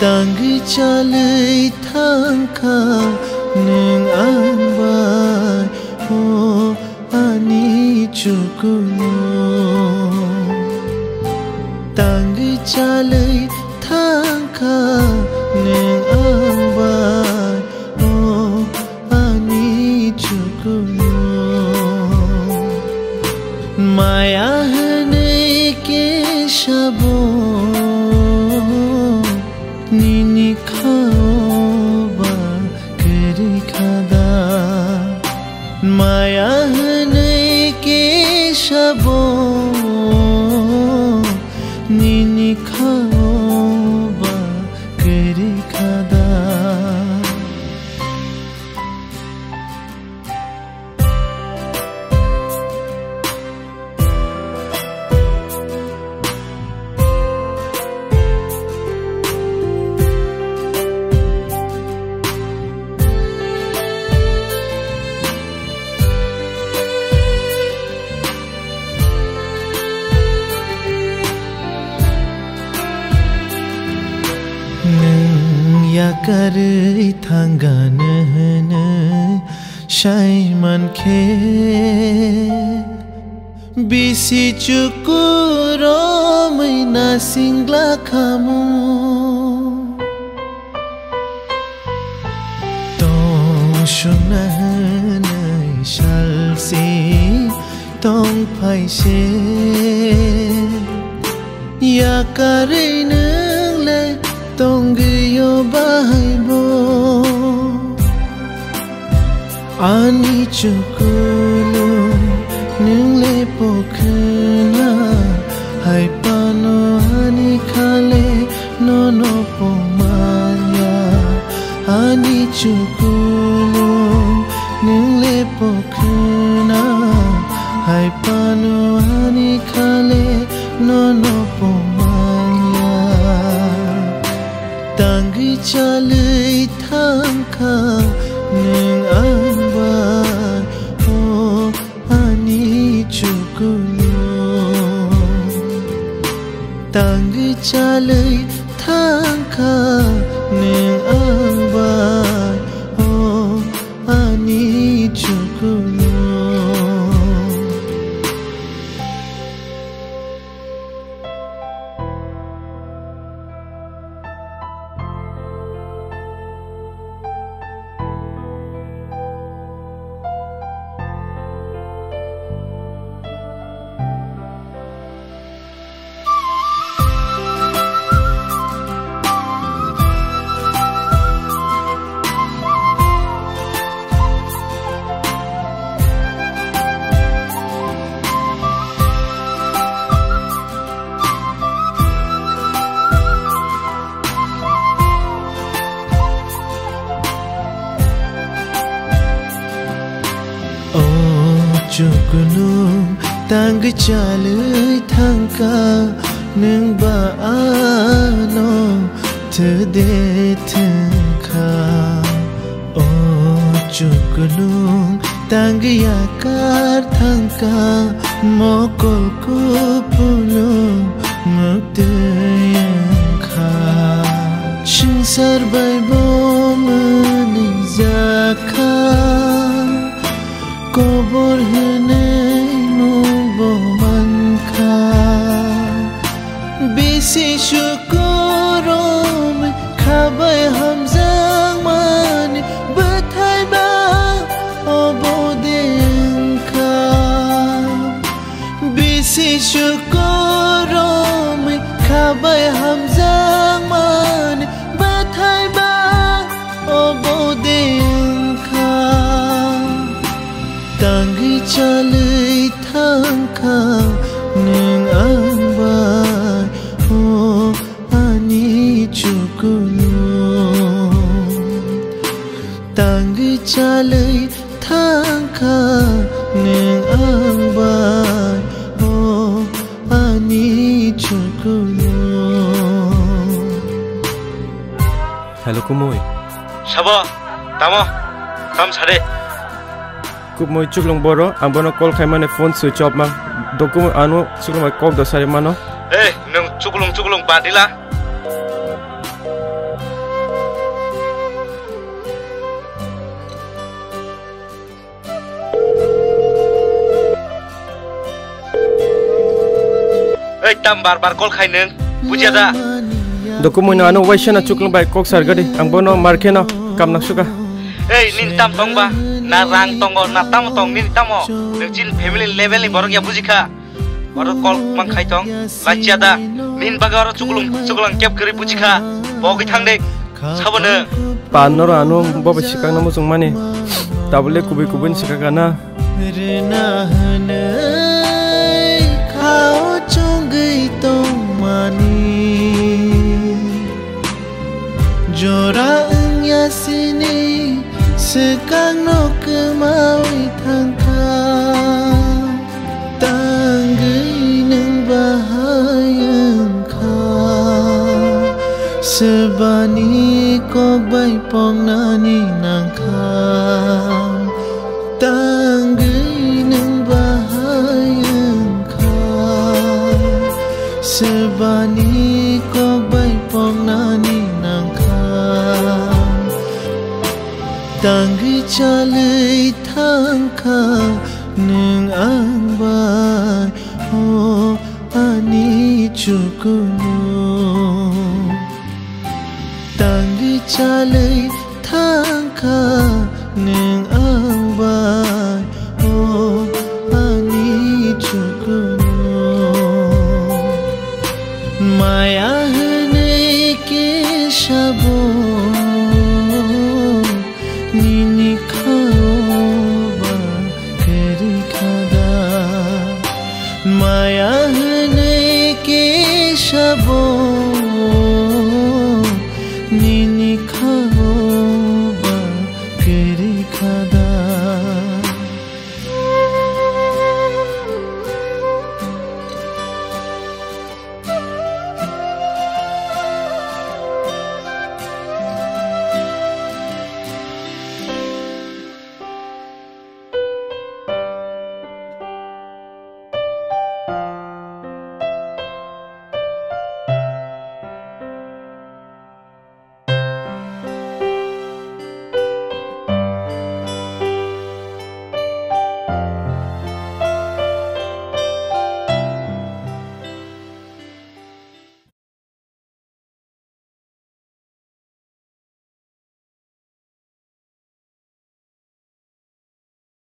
Tang chalai thangka neng ambai ho ani chukuno Tang chalai thangka neng ambai ho ani chukuno Maya hanai ke shabo Nini khaba keri khada Maya hanai ke shabo Nini khaba keri khada Yakarei thanganana shaiman khe Bisi chukuro maina singla khamu Tong shunanai shalsi tong phaise Yakarei nangle Tongyo bahaibo Ani chukulu Ningle pokhna Hai pano ani khale Nono pomanya Ani chukulu Ningle pokhna Hai pano ani khale Nono pomanya Tang chalai thangka neng ambai ho ani chukuno Tang chalai thangka neng ambai ho ani chukuno Chukunung tang chalai thangka neng ba ano thde thangka O chukunung tang yakar thangka mokol ko pulung mukte yankha Shingsar bai bom zakha Kobor hanai mubo mankha Bisi shukurom khabai hamzang mani Bathai ba obodengkha Bisi shukurom khabai hamzang mani Bathai ba obodengkha Tang chalai thangka neng ambai ho ani chukuno Tang chalai thangka neng ambai ho ani chukuno Hello kumoy Sabo tamo kam sare Kumoy chuklong boro ambono call khaimane phone switch off mang document anu chuklong kop do sare mano nung cukulung badila bai tam bar call khai neng buja da dokumen ano waisya na chuklang bai kok sarga di ang bono marke no kam nak suka ei nin tam tong ba na rang tongo na tam tong nin tamo nengcin family level ni borok ya bujika borok call mang khai tong lajja da nin bagar cukulang kep keri bujika bogi thang dek sabone panor ano baba sikang namu sung mani tabule kubi kubin sikakana rena hane khao chong gei tong mani jora nya sini sekang no kemawi thangka tanggei neng bahayang kha sebani kok bai pong nani nang kha tanggei neng bahayang kha sebani kok bai pong nani nang kha tanggei chalei thang kha neng ang bai ho ani chukunu tanggei chalei